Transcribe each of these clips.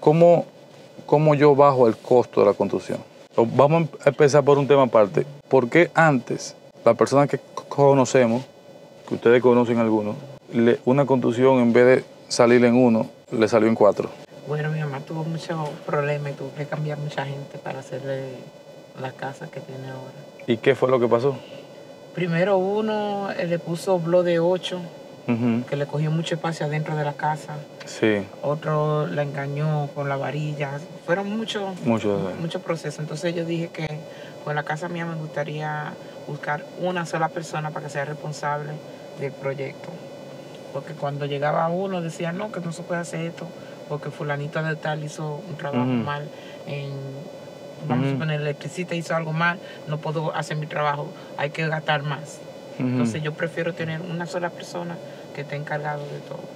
¿cómo yo bajo el costo de la construcción? Vamos a empezar por un tema aparte. ¿Por qué antes, las personas que conocemos, que ustedes conocen algunos, una construcción en vez de salir en 1, le salió en 4? Bueno, mi mamá tuvo muchos problemas y tuvo que cambiar mucha gente para hacerle la casa que tiene ahora. ¿Y qué fue lo que pasó? Primero uno le puso bloque de 8, que le cogió mucho espacio adentro de la casa. Sí. Otro la engañó con la varilla. Fueron muchos procesos. Entonces yo dije que con la casa mía me gustaría buscar una sola persona para que sea responsable del proyecto. Porque cuando llegaba uno decía, no, que no se puede hacer esto, porque fulanito de tal hizo un trabajo mal vamos a suponer, el electricista hizo algo mal, no puedo hacer mi trabajo, hay que gastar más. Entonces yo prefiero tener una sola persona que esté encargado de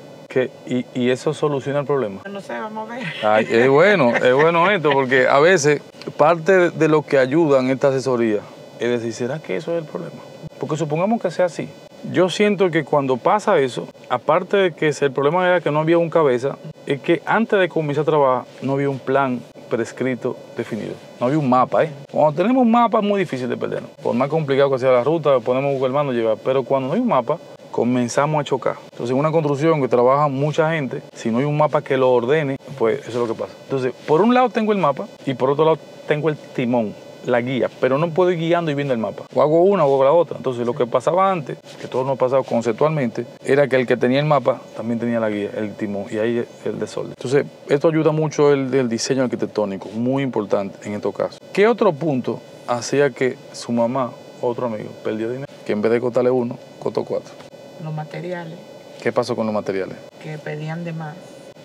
todo. ¿Y eso soluciona el problema? No sé, vamos a ver. Ay, es bueno esto, porque a veces parte de lo que ayudan esta asesoría es decir, ¿será que eso es el problema? Porque supongamos que sea así. Yo siento que cuando pasa eso, aparte de que el problema era que no había un cabeza, es que antes de comenzar a trabajar no había un plan prescrito, definido. No había un mapa, ¿eh? Cuando tenemos un mapa es muy difícil de perdernos. Por más complicado que sea la ruta, ponemos Google Maps, nos lleva. Pero cuando no hay un mapa, comenzamos a chocar. Entonces, en una construcción que trabaja mucha gente, si no hay un mapa que lo ordene, pues eso es lo que pasa. Entonces, por un lado tengo el mapa y por otro lado tengo el timón, la guía, pero no puedo ir guiando y viendo el mapa. O hago una o hago la otra. Entonces, lo que pasaba antes, que todo nos ha pasado conceptualmente, era que el que tenía el mapa también tenía la guía, el timón, y ahí el desorden. Entonces, esto ayuda mucho el diseño arquitectónico, muy importante en estos casos. ¿Qué otro punto hacía que su mamá, otro amigo, perdió dinero? Que en vez de costarle 1, costó 4. Los materiales. ¿Qué pasó con los materiales? Que pedían de más.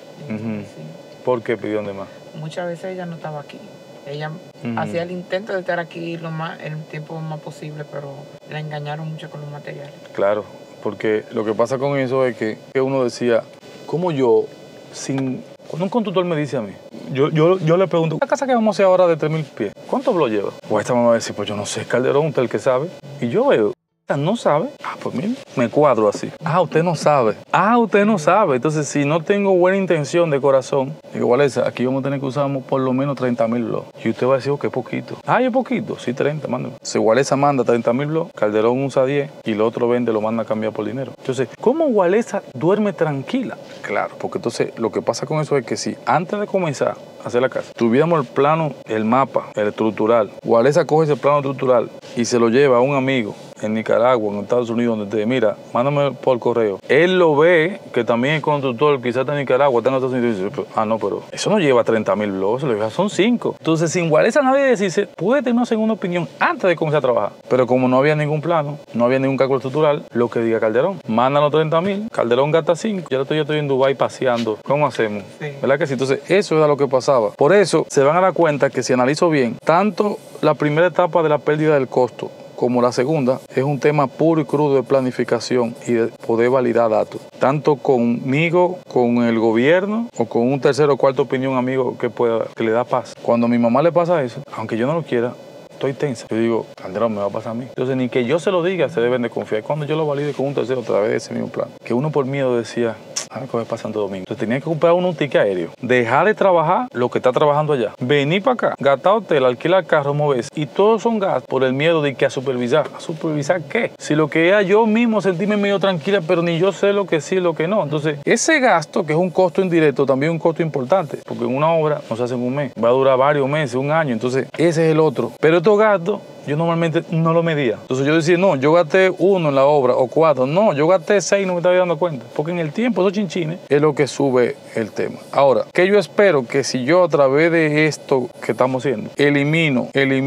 Sí. ¿Por qué pidieron de más? Muchas veces ella no estaba aquí. Ella hacía el intento de estar aquí en el tiempo más posible, pero la engañaron mucho con los materiales. Claro, porque lo que pasa con eso es que uno decía, ¿cómo yo, cuando un constructor me dice a mí, yo le pregunto, ¿la casa que vamos a hacer ahora de 3.000 pies, cuánto bloques lleva? Pues esta mamá va a decir, pues yo no sé, Calderón, usted es el que sabe. Y yo veo, no sabe. Pues mire, me cuadro así. Usted no sabe. Usted no sabe. Entonces, si no tengo buena intención de corazón, digo, Walesa, aquí vamos a tener que usar por lo menos 30.000 bloques. Y usted va a decir, que es poquito. Es poquito. Sí, 30, mándame. Si Walesa manda 30.000 bloques, Calderón usa 10 y el otro 20 lo manda a cambiar por dinero. Entonces, ¿cómo Walesa duerme tranquila? Claro, porque entonces lo que pasa con eso es que si antes de comenzar a hacer la casa, tuviéramos el plano, el mapa, el estructural, Walesa coge ese plano estructural y se lo lleva a un amigo en Nicaragua, en Estados Unidos, donde te dice, mira, mándame por correo. Él lo ve, que también es constructor, quizás está en Nicaragua, está en Estados Unidos, y dice, no, pero eso no lleva 30.000 bloques, lo lleva, son 5. Entonces, sin Walesa nadie decirse, puede tener una segunda opinión antes de comenzar a trabajar. Pero como no había ningún plano, no había ningún cálculo estructural, lo que diga Calderón, mándanos 30.000, Calderón gasta 5, yo estoy en Dubái paseando, ¿cómo hacemos? Sí. ¿Verdad que sí? Entonces, eso era lo que pasaba. Por eso, se van a dar cuenta que si analizo bien, tanto la primera etapa de la pérdida del costo, como la segunda, es un tema puro y crudo de planificación y de poder validar datos. Tanto conmigo, con el gobierno o con un tercero o cuarto opinión amigo que le da paz. Cuando a mi mamá le pasa eso, aunque yo no lo quiera, estoy tensa. Yo digo, Calderón, me va a pasar a mí. Entonces, ni que yo se lo diga, se deben de confiar. Cuando yo lo valide con un tercero a través de ese mismo plan. Que uno por miedo decía, ¿qué va a pasar en Santo Domingo? Entonces tenía que comprar un ticket aéreo, dejar de trabajar lo que está trabajando allá, venir para acá, gastar hotel, alquilar carro, moverse, y todos son gastos por el miedo de que a supervisar. ¿A supervisar qué? Si lo que era yo mismo sentirme medio tranquila, pero ni yo sé lo que sí y lo que no. Entonces, ese gasto, que es un costo indirecto, también es un costo importante, porque en una obra no se hace en un mes, va a durar varios meses, un año, entonces ese es el otro. Pero estos gastos, yo normalmente no lo medía. Entonces yo decía, no, yo gasté 1 en la obra o 4. No, yo gasté 6 y no me estaba dando cuenta. Porque en el tiempo, esos chinchines es lo que sube el tema. Ahora, que yo espero que si yo a través de esto que estamos haciendo, elimino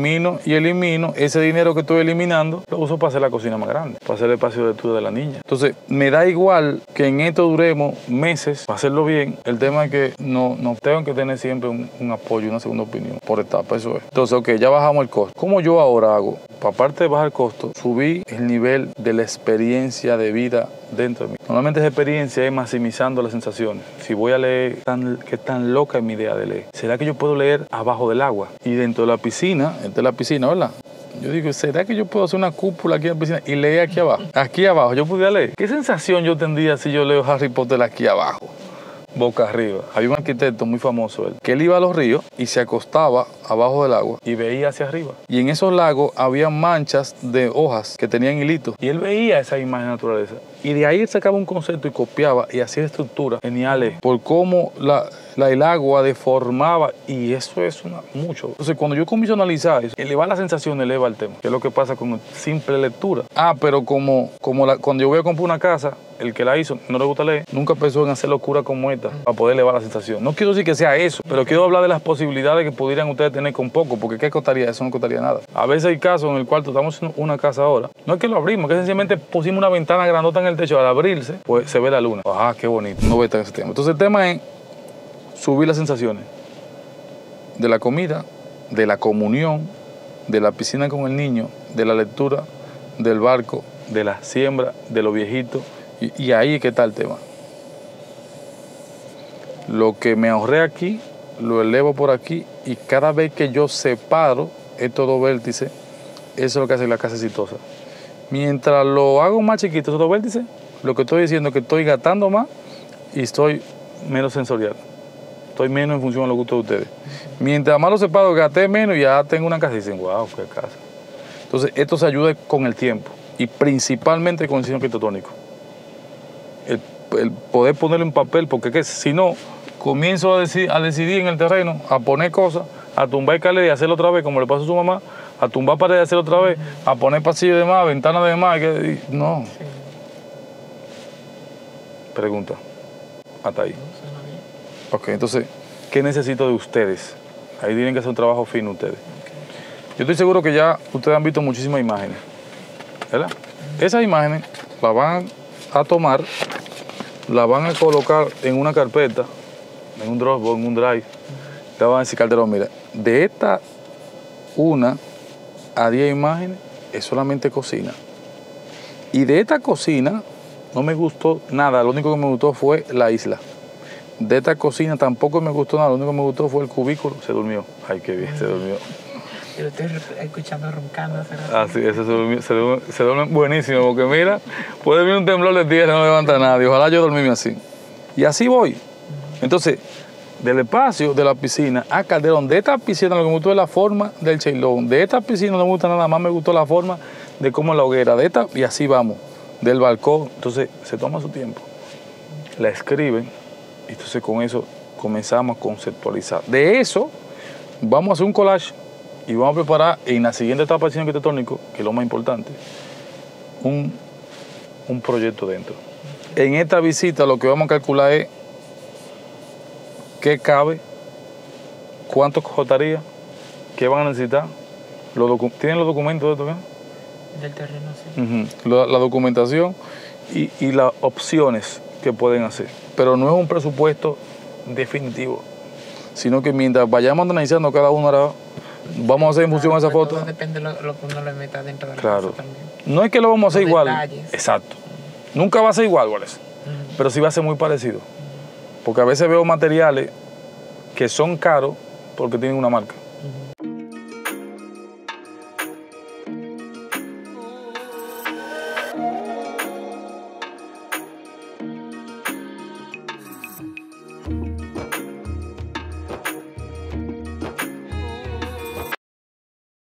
ese dinero que estoy eliminando, lo uso para hacer la cocina más grande, para hacer el espacio de estudio de la niña. Entonces, me da igual que en esto duremos meses para hacerlo bien. El tema es que no tengo que tener siempre un apoyo, una segunda opinión por etapa, eso es. Entonces, ok, ya bajamos el costo. ¿Cómo yo ahora hago? Aparte de bajar el costo, subí el nivel de la experiencia de vida dentro de mí. Normalmente esa experiencia es maximizando las sensaciones. Si voy a leer, qué tan loca es mi idea de leer. ¿Será que yo puedo leer abajo del agua? Y dentro de la piscina, ¿verdad? Yo digo, ¿será que yo puedo hacer una cúpula aquí en la piscina y leer aquí abajo? Aquí abajo, yo podría leer. ¿Qué sensación yo tendría si yo leo Harry Potter aquí abajo? boca arriba. Había un arquitecto muy famoso, que él iba a los ríos y se acostaba abajo del agua y veía hacia arriba. Y en esos lagos había manchas de hojas que tenían hilitos. Y él veía esa imagen de naturaleza. Y de ahí él sacaba un concepto y copiaba y hacía estructuras geniales por cómo el agua deformaba, y eso es mucho. Entonces, cuando yo comienzo a analizar eso, elevar la sensación eleva el tema, que es lo que pasa con simple lectura. Pero cuando yo voy a comprar una casa, el que la hizo no le gusta leer, nunca pensó en hacer locura como esta para poder elevar la sensación. No quiero decir que sea eso, pero quiero hablar de las posibilidades que pudieran ustedes tener con poco, porque ¿qué costaría? Eso no costaría nada. A veces hay casos en el cual estamos en una casa ahora, no es que lo abrimos, que sencillamente pusimos una ventana grandota en el techo. Al abrirse, pues se ve la luna. Qué bonito. No ve ese tema. Entonces el tema es subir las sensaciones de la comida, de la comunión, de la piscina con el niño, de la lectura, del barco, de la siembra, de los viejitos. Y ahí es que está el tema. Lo que me ahorré aquí, lo elevo por aquí, y cada vez que yo separo estos dos vértices, eso es lo que hace la casa exitosa. Mientras lo hago más chiquito, esos dos vértices, lo que estoy diciendo es que estoy gastando más y estoy menos sensorial. Estoy menos en función de los gustos de ustedes. Mientras más lo separo, gasté menos y ya tengo una casa y dicen, wow, qué casa. Entonces, esto se ayuda con el tiempo y principalmente con el diseño arquitectónico. El poder ponerlo en papel, porque si no, comienzo a decidir en el terreno, a poner cosas, a tumbar escaleras y hacerlo otra vez, como le pasó a su mamá, a tumbar paredes y hacerlo otra vez, a poner pasillos de más, ventanas de más. No. Sí. Pregunta. Hasta ahí. Ok, entonces, ¿qué necesito de ustedes? Ahí tienen que hacer un trabajo fino ustedes. Yo estoy seguro que ya ustedes han visto muchísimas imágenes, ¿verdad? Esas imágenes las van a tomar, las van a colocar en una carpeta, en un Dropbox, en un Drive. Le van a decir, Calderón, mira, de esta 1 a 10 imágenes es solamente cocina. Y de esta cocina no me gustó nada, lo único que me gustó fue la isla. De esta cocina tampoco me gustó nada, lo único que me gustó fue el cubículo. Se durmió. Ay, qué bien, se durmió. Yo lo estoy escuchando roncando. Sí, ese se duerme buenísimo, porque mira, puede venir un temblor de tierra, no levanta nadie. Ojalá yo dormirme así. Y así voy. Entonces, del espacio de la piscina a Calderón, de esta piscina lo que me gustó es la forma del cheilón. De esta piscina no me gusta nada más, me gustó la forma de cómo la hoguera. De esta, y así vamos, del balcón. Entonces, se toma su tiempo. La escriben. Entonces con eso comenzamos a conceptualizar. De eso vamos a hacer un collage y vamos a preparar en la siguiente etapa del diseño arquitectónico, que es lo más importante, un proyecto dentro. En esta visita lo que vamos a calcular es qué cabe, cuánto costaría, qué van a necesitar. ¿Tienen los documentos de esto? ¿Qué? Del terreno, sí. La documentación y las opciones que pueden hacer. Pero no es un presupuesto definitivo, sino que mientras vayamos analizando cada uno, ahora vamos a hacer en función de esa foto. Todo depende de lo que uno le meta dentro de la casa también. No es que lo vamos a hacer igual. Detalles. Exacto. Nunca va a ser igual, Wallace. Pero sí va a ser muy parecido. Porque a veces veo materiales que son caros porque tienen una marca.